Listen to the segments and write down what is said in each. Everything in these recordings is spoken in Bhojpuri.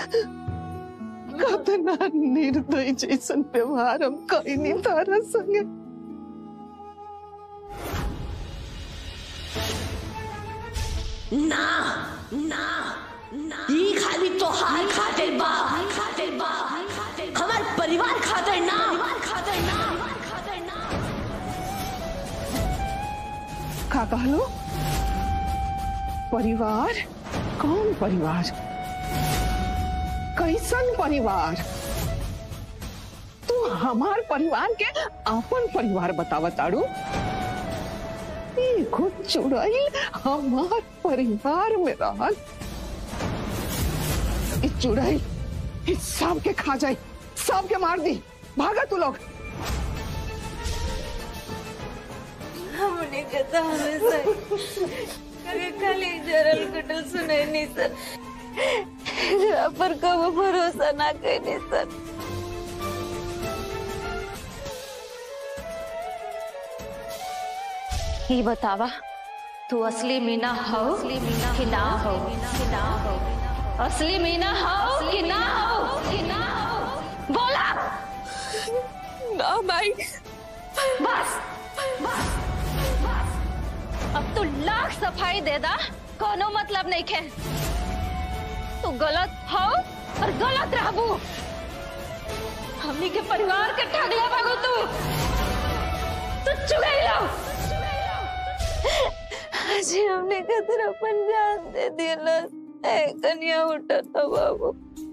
कतना निर्दयी जैसन व्यवहार हम कहीं नहीं तारा संगे। ना ना ना ई खाली तो हार खातिर बा, हमार परिवार खातिर ना। का कहलो? परिवार? कौन परिवार? कैसन परिवार? तू हमार परिवार के अपन परिवार बतावताड़ू? एगो चुड़ैल हमार परिवार में रहल, इस चुड़ैल इस सब के खा जाए, सब के मार दी। भागा तू लोग। हमने कहा हमेशा खाली जरल कटल सुनाई नहीं सर, जरा पर कब भरोसा ना कहीं सर। ये बतावा तू असली मीना हो कि ना हो? असली मीना हो कि ना हो? बोला ना भाई। बस बस बस, अब तू लाख सफाई दे दा, कोनो मतलब नहीं खे। तू गलत हो और गलत रहबू। हमनी के परिवार के ठगले बागो तू चुगैलो। आज हमने कदर अपन जान दे दिया। कन्या उठा था बाबू।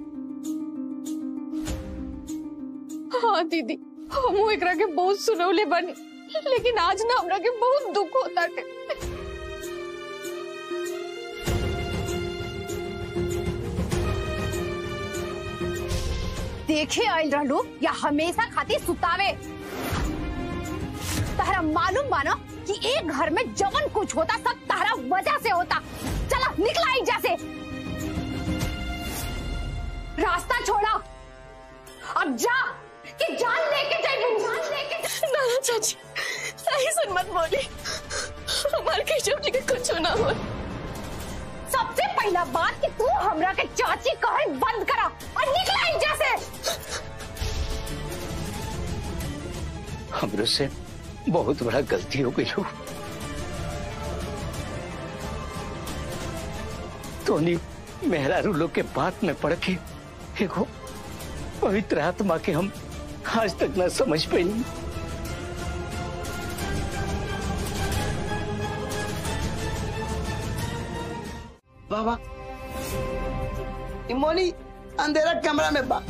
हाँ दीदी, हम एकरा के बहुत सुनौले बनी, लेकिन आज ना हमरा के बहुत दुख होता है। देखे आइल रहलू या हमेशा खातिर सुतावे? तहरा मालूम बाना कि एक घर में जवन कुछ होता सब तहरा वजह से होता। चला निकला इजा से, रास्ता छोड़ा। अब जा कि जान लेके जाए। ना चाची, सही सुन मत बोली, हमारे केशव जी के कुछ ना हो। सबसे पहला बात कि तू हमरा के चाची कहल बंद करा और निकला इजा से। हमरे से बहुत बड़ा गलती हो गई हो। तोनी मेहरारू लोग के बात में पड़ के एगो पवित्र आत्मा के हम आज तक ना समझ पाई। बाबा इमोनी अंधेरा कमरा में बा।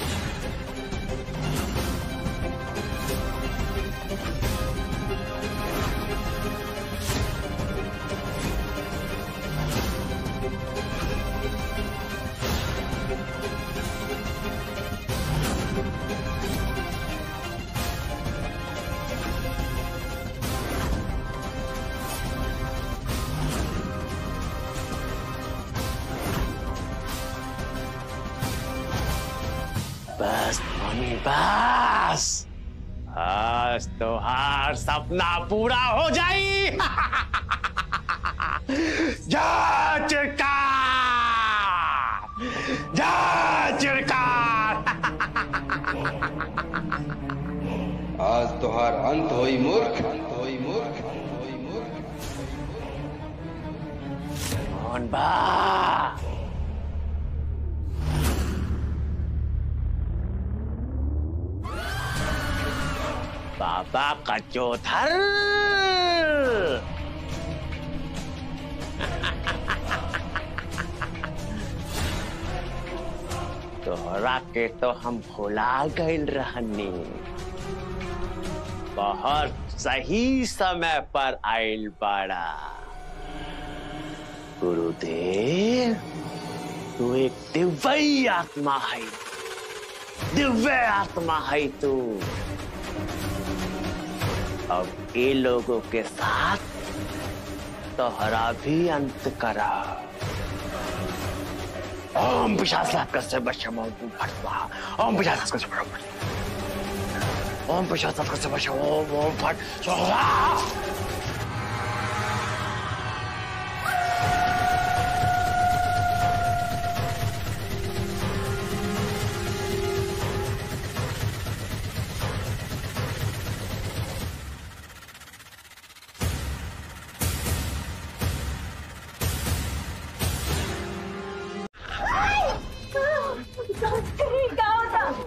बस मम्मी बस, आज तो हर सपना पूरा हो जाई। जा चिरकार, जा चिरकार। आज तो हर अंत होई मूर्ख। कौन बा? बाबा का चौथर। तोहरा के तो हम भुला गइल रहनी। बहुत सही समय पर आइल बाड़ा गुरुदेव। तू एक दिव्य आत्मा है, दिव्य आत्मा है तू। अब ये लोगों के साथ तोहरा भी अंत करा। ओम पिशाचास्पद वशम ओम फट। ओम पिशाचास्पद वशम ओम पिशाचास्पद वशम ओम फट स्वाहा।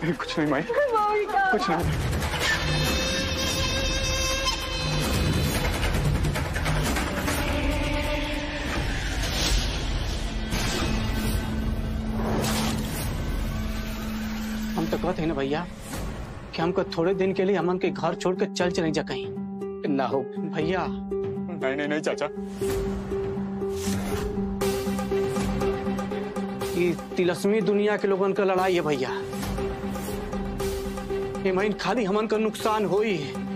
कुछ नहीं माई, कुछ नहीं। हम तो कहते हैं ना भैया कि हमको थोड़े दिन के लिए अमन के घर छोड़ के चल चले जा कहीं ना हो भैया। नहीं नहीं नहीं चाचा, ये तिलस्मी दुनिया के लोगों का लड़ाई है भैया। ये महीन खाली हमन का नुकसान होई।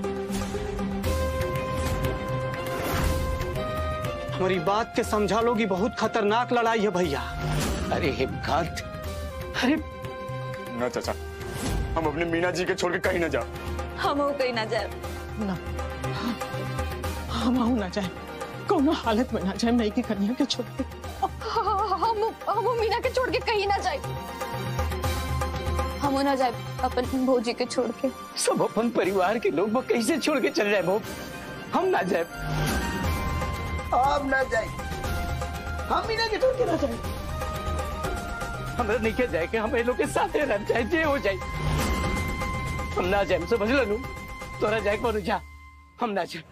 हमारी बात के समझा लोगी, बहुत खतरनाक लड़ाई है भैया। अरे हिमकांत, अरे ना चाचा, हम अपने मीना जी के छोड़ के कहीं ना जाओ। हम कहीं ना जाए ना, हम ना जाए, कोनो हालत में ना जाए नई की कन्या के छोड़ के। हम मीना के छोड़ के कहीं ना जाए। हम ना जाए अपन भौजी के छोड़ के। सब अपन परिवार के लोग वो कैसे छोड़ के चल जाए? हम ना जाए, आप ना जाए, हम मीना के छोड़ के ना जाए। हमरा नहीं के जाए कि हम लोग के साथ रह जाए, जे हो जाए। हम ना जाए, समझ लो। तोरा जाए को जा, हम ना जाए।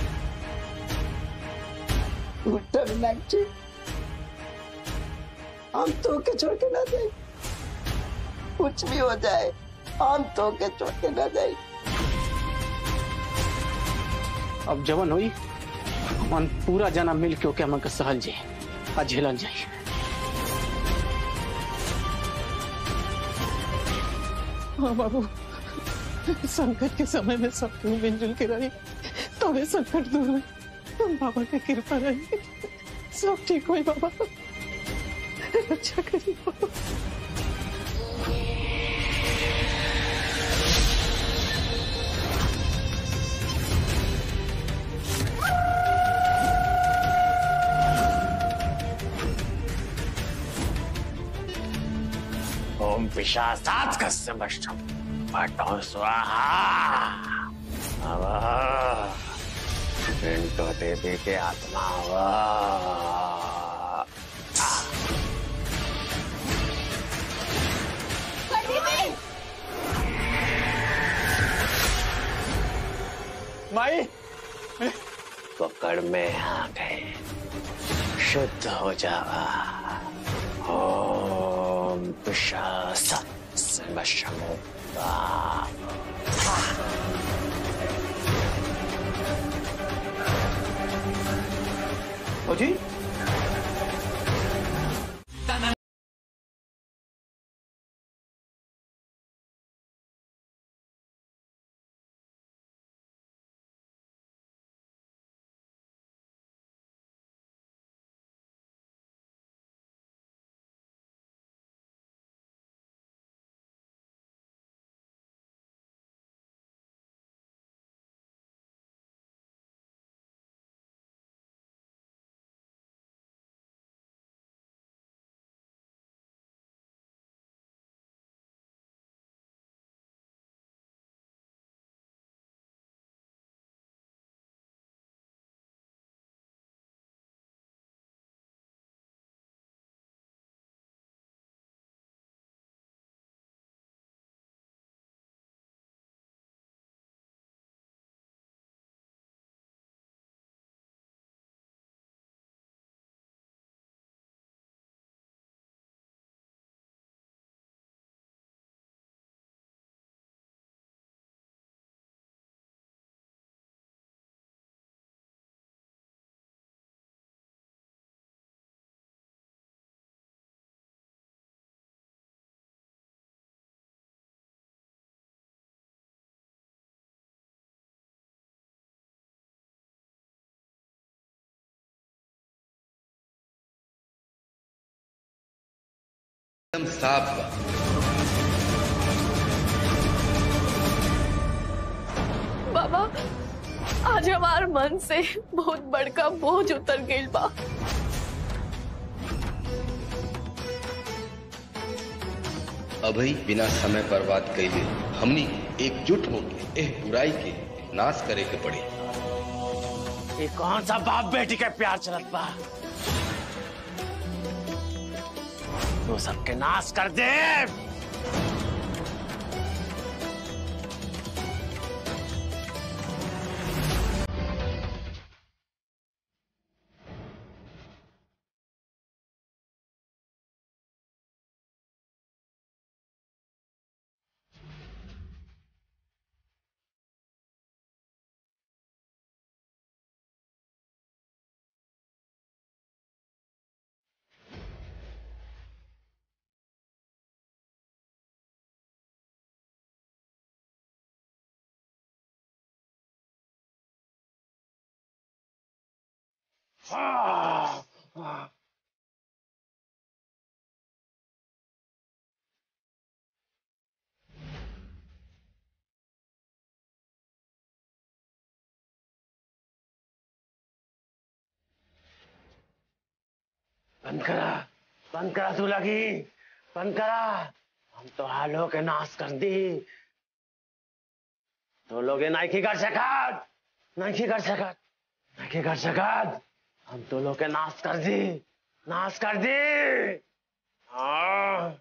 हम तो के छोड़ के ना जाए, कुछ भी हो जाए, हम तो के छोड़ के ना जाए। अब जवन हुई मन पूरा जना मिल के ओके हमन का सहल जे आ झेलल जाए। हाँ बाबू, संकट के समय में सब मिलजुल के रहे तबे संकट दूर हुई। तुम बाबा की कृपा रही, सब ठीक हुई। बाबा अच्छा करिए बाबा। ओम पिशाचात्कस्य वशम पठो स्वाहा। पिंटो देवी के आत्मा माई पकड़ में आ गए, शुद्ध हो जावा। ओम पिशाचात्कस्य वशम। जी एकदम साफ बा। बाबा, आज हमार मन से बहुत बड़का बोझ उतर गइल बा। अभी बिना समय बर्बाद कैले हमनी एकजुट होके एह बुराई के नाश करे के पड़ी। ये कौन सा बाप बेटी के प्यार चलत बा? तो सबके नाश कर दे। बंद करा तू लगी, बंद करा। हम तो हालों के नाश कर दी, तो लोग नहीं कर सकत, नहीं कर सकत, नहीं कर सकत। हम तो लोग के नाश कर दी, नाश कर दी। हाँ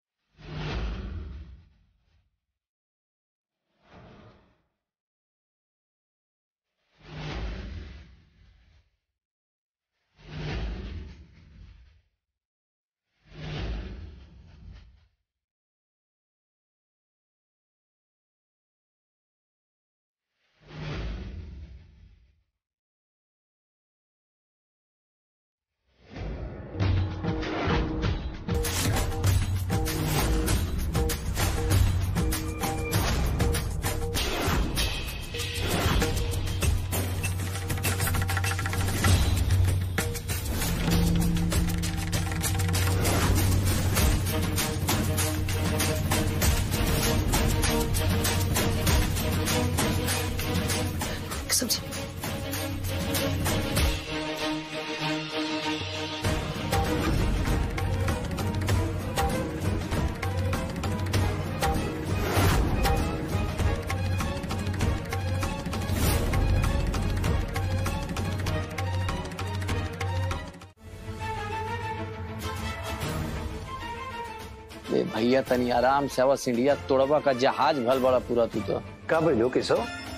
भैया तनी आराम से आवा, सिंडिया तोड़वा का जहाज भल बड़ा पूरा तू तो। कब लो किसो?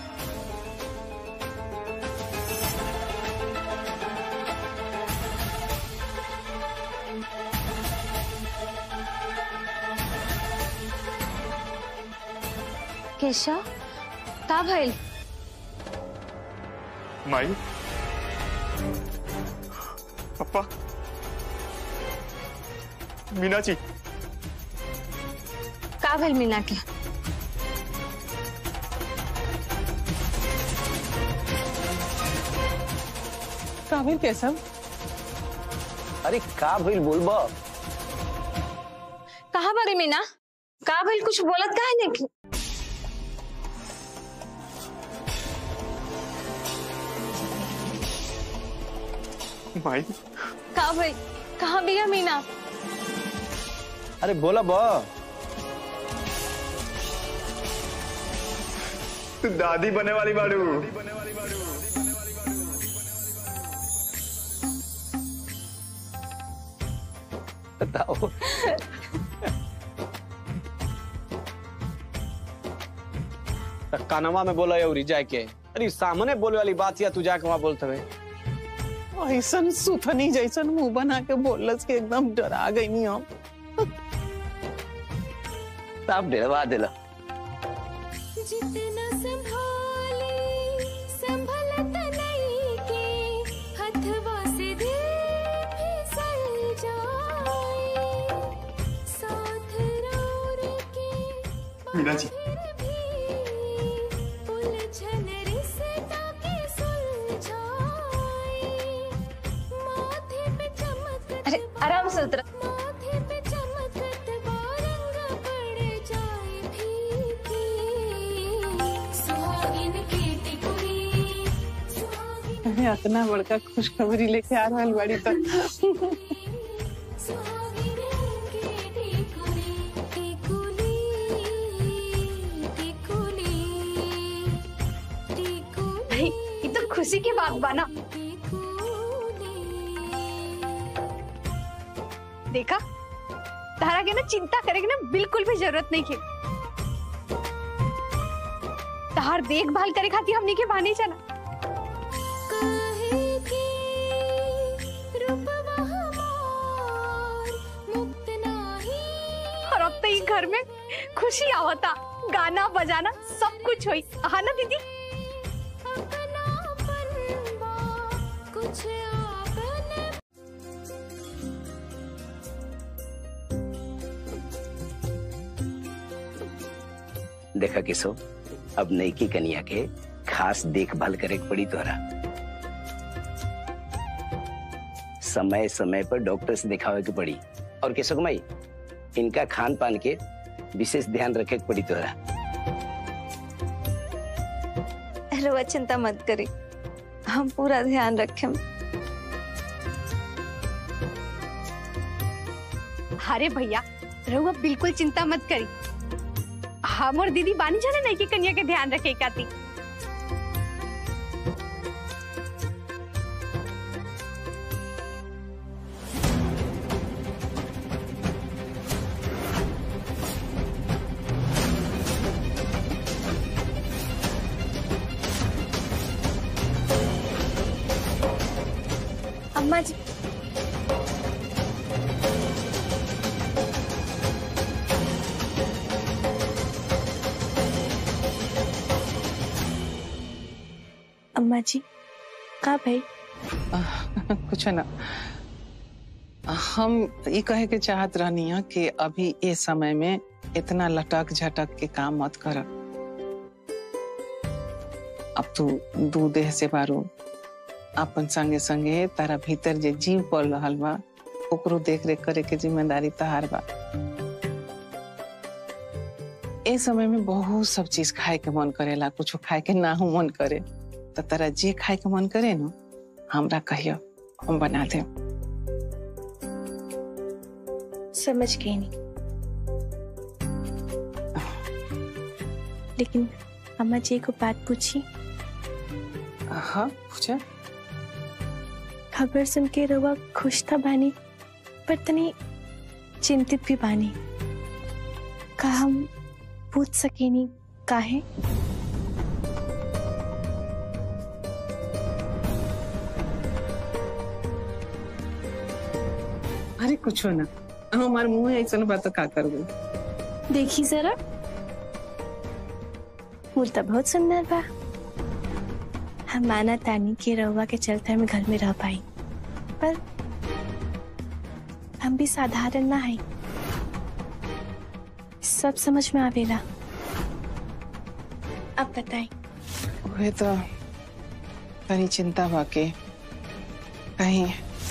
केशव का भइल? माई, पप्पा, मीना जी। का भइल मीना के? का भइल केशव? अरे का भइल बोलबा? कहाँ बारी मीना? का भइल कुछ बोलत काहे नहीं? माई का भइल? कहाँ बिया मीना? अरे बोला बा। तू दादी बने वाली बाड़ू। बताओ। कानवा में बोला या उरी जाए के? अरे सामने बोले वाली बात या तू जाके वहां बोलते हुए? ऐसन सुथनी जैसन मुंह बना के बोलस के एकदम डरा गई नहीं हम। साफ डरवा दिला। जितना संभाले संभलत नहीं के, हथवा से दिल फिसल जाए, साथ रोर के मीना जी। उलझन रिश्ता के सुलझाए, माथे पे चमक। अरे आराम से उतर। माथे पे चमकत बारंग पड़ जाए फीकी, सुहागिन की टिकुली, अरे इतना बड़का खुशखबरी लेके आ रहा बड़ी तक। सुहागिन की टिकुली, टिकुली, टिकुली, टिकुली। ये तो खुशी की बात बना। देखा, तारा के ना चिंता करे की ना बिल्कुल भी जरूरत नहीं है। तार देखभाल करे खातिर हमने के बानी चला। और अब तो ये घर में खुशी आवता, गाना बजाना सब कुछ हुई। हाँ ना दीदी? कुछ आपने देखा किसो, अब नईकी कन्या के खास देखभाल करे पड़ी तोरा। समय समय पर डॉक्टर से दिखावे के पड़ी। और केशव माई, इनका खान पान के विशेष ध्यान रखे के पड़ी तोरा। रउआ चिंता मत करी, हम पूरा ध्यान रखें। अरे भैया रउआ बिल्कुल चिंता मत करी, हम और दीदी बानी जाने नहीं कि कन्या के ध्यान रखे काती। अम्मा जी, अम्मा जी का भाई? कुछ ना, हम ये कहे के चाहत रहनी है कि अभी ये समय में इतना लटक झटक के काम मत कर। अब तू दू देह से बारू, अपन संगे संगे तारा भीतर जे जीव पल रहल बा ओकरो देख रेख करे के जिम्मेदारी तहार बा। ए समय में बहुत सब चीज खाए के मन करेला, कुछ खाए के ना हो मन करे, तो तारा जे खाए के मन करे न हमरा कहियो, हम बना दे। समझ गई नहीं, लेकिन अम्मा जी को बात पूछी। हाँ पूछा। खबर सुन के रउआ खुश था बानी, पर तनी चिंतित भी बानी। का हम पूछ सकेनी काहे? अरे कुछ ना, हमार मुंह ऐसा बात का कर गई। देखी जरा, फूल तो बहुत सुंदर बा। हम माना तानी के रउआ के चलते हम घर में रह पाई, पर हम भी साधारण ना है, सब समझ में आवेला। अब बताएं। वही तो तनी चिंता बाके कहीं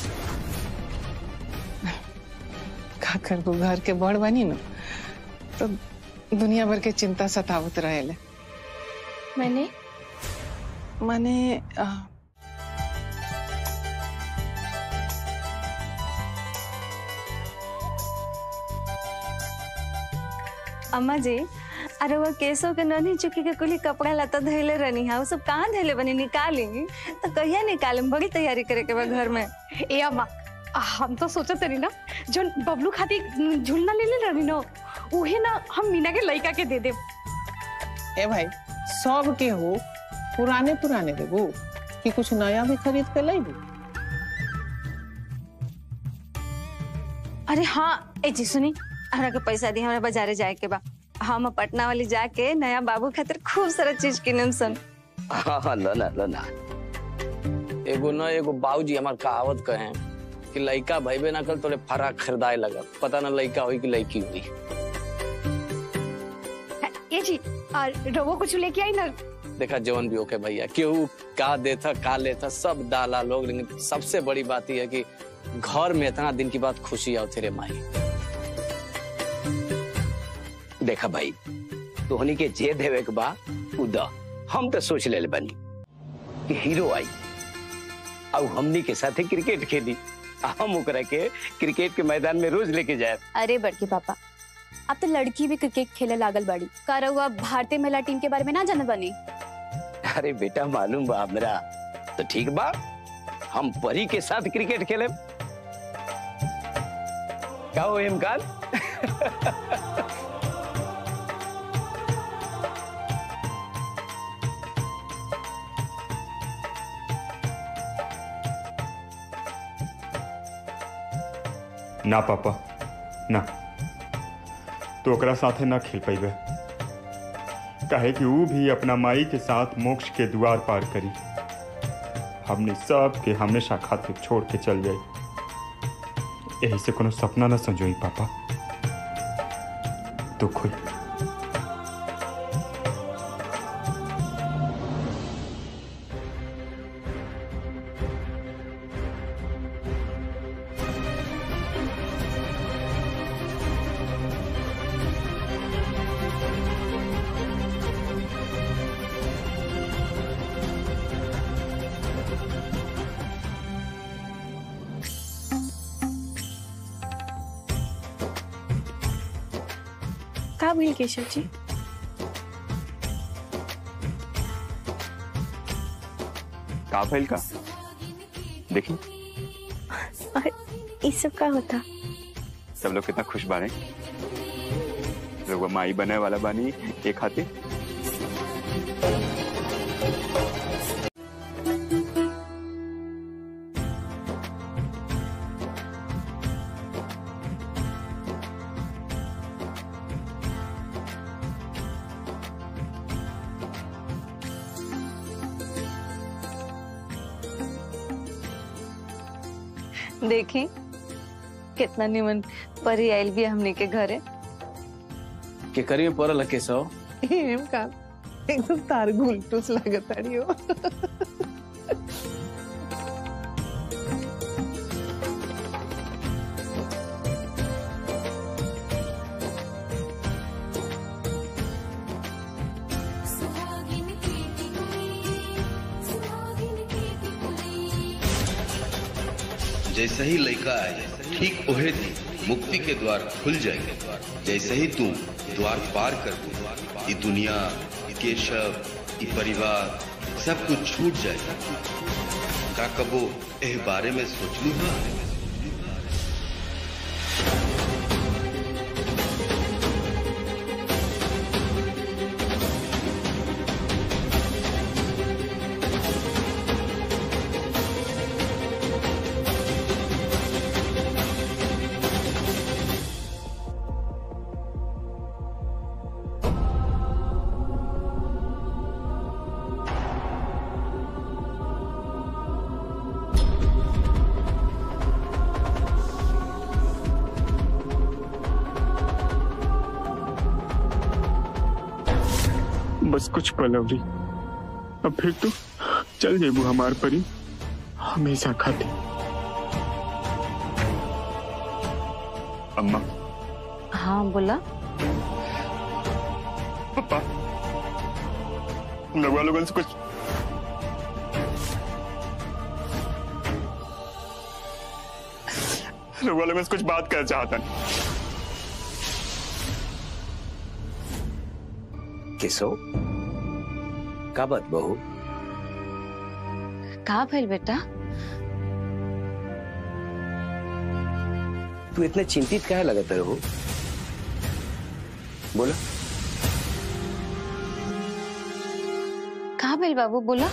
का करबू, घर के बड़ बनी न तो दुनिया भर के चिंता सतावत रहेले। मैंने अम्मा जी, अरे वो केसो के ननी चुकी के कुली कपड़ा लता धैले रहनी है, वो सब कहाँ धैले बनी? निकालेंगी तो कहिया निकालें? बड़ी तैयारी करे के बा घर में। ए अम्मा, हम तो सोचत रही ना जो बबलू खाती झूलना ले ले रही ना, उहे ना हम मीना के लड़का के दे दे। ए भाई, सब के हो पुराने पुराने देबू कि कुछ नया भी खरीद के लेबू? अरे हाँ, ए जी सुनी, हमरा के पैसा दी, हमरा बाजारे जाए के बा। हम पटना वाली जाके नया बाबू खातिर खूब सारा चीज किनम सन। हाँ लो ना। एगो बाबूजी हमार कहावत कहे कि लड़का भइबे ना कर तोरे फराक खरीदाए लगा, पता ना लड़का हुई कि लड़की हुई। ए जी, रवो कुछ लेके आई ना। देखा जवन भी ओके भैया, केहू का देता का लेता सब डाला लोग, लेकिन सबसे बड़ी बात यह है कि घर में इतना दिन की बात खुशी आओ तेरे माई। देखा भाई, तोहनी के जे देवे के बा उदा हम तो सोच ले बनी कि हीरो आई और हमनी के साथ क्रिकेट खेली, हम ओकरा के क्रिकेट के मैदान में रोज लेके जाए। अरे बड़के पापा, अब तो लड़की भी क्रिकेट खेले लागल बाड़ी, का रउआ भारतीय महिला टीम के बारे में ना जानत बानी? अरे बेटा मालूम बा हमरा, तो ठीक बा, हम परी के साथ क्रिकेट खेले। क्या हो इमकान? ना पापा ना, तो ओकरा साथे ना खेल पाइबे, काहे कि वो भी अपना माई के साथ मोक्ष के द्वार पार करी। हमने सब के हमेशा खातिर छोड़ के चल जाए, यही से कोनो सपना ना संजोई पापा, दुख हुई। का भइल केशव जी? का भइल का? देखी और ये सब का होता? सब लोग कितना खुश बारे, लोग माई बने वाला बानी एक खातिर। देखी कितना निमन परी आयल भी हमने के घरे। के करी में पड़ल केशव? एम का एकदम तार गुलटूस लागत आड़ियो। जैसे ही लड़का आए ठीक ओहे दी मुक्ति के द्वार खुल जाएंगे। जैसे ही तू द्वार पार कर दे ये दुनिया, ये केशव, ये परिवार सब कुछ छूट जाएगा। का कबो एह बारे में सोच लू? बस कुछ पल अवरी, अब फिर तो चल जेबू हमार परी हमेशा खाते। अम्मा। हाँ बोला। पापा लोगों से कुछ लोगों से कुछ बात करना चाहता है। केशव का बात बहू? का भइल बेटा? तू इतने चिंतित काहे लगत रहो? बोला। का भइल बाबू? बोला।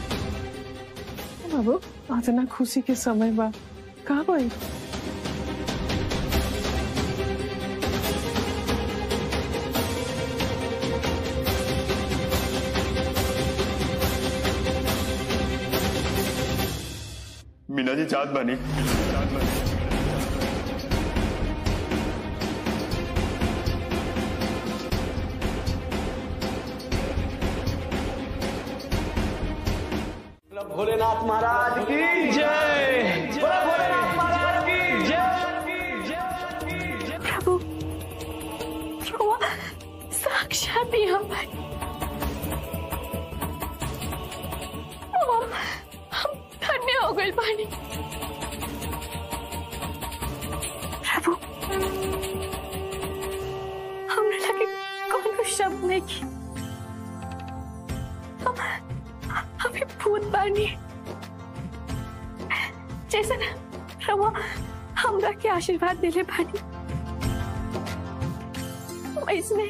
बाबू आज ना खुशी के समय बा, का भाई? मीना जी जात बनी। भोलेनाथ महाराज की जय। भोलेनाथ महाराज की जय। प्रभु साक्षात ही हमारे हम धन्य हो गए पानी। प्रभु हमने लगे कौन शब्द नहीं की, हमें भूत बानी जैसे ना प्रभु हमरा के आशीर्वाद दिले बानी, इसमें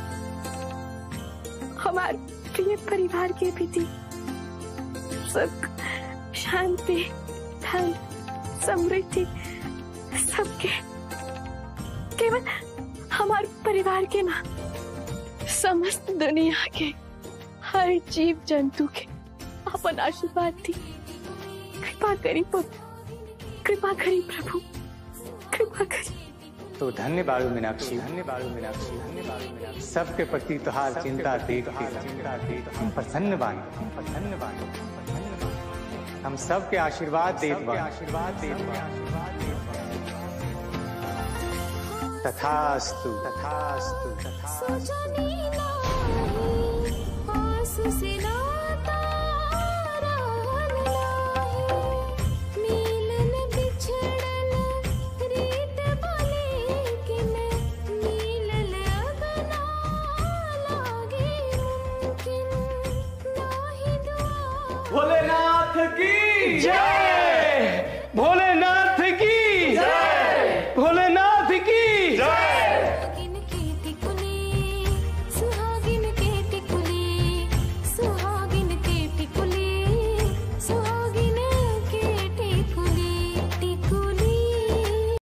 हमारे प्रिय परिवार के प्रति सुख, शांति, धन, समृद्धि सबके, केवल हमारे परिवार के ना समस्त दुनिया के हर जीव जंतु के अपन आशीर्वाद दी। कृपा करी पुत्र, कृपा करी प्रभु, कृपा करी। तो धन्य बाड़ू मीनाक्षी, धन्य बाड़ू मीनाक्षी, धन्य बाड़ू मीनाक्षी। सबके प्रति तुहार चिंता देख के हम प्रसन्न बानी, प्रसन्न बानी। हम सबके आशीर्वाद देत बानी, आशीर्वाद देत बानी। तथास्तु, तथास्तु, तथास्तु। मिलन बिछड़न रीत भले कि मैं मिलल अगना भोलेनाथ की जय।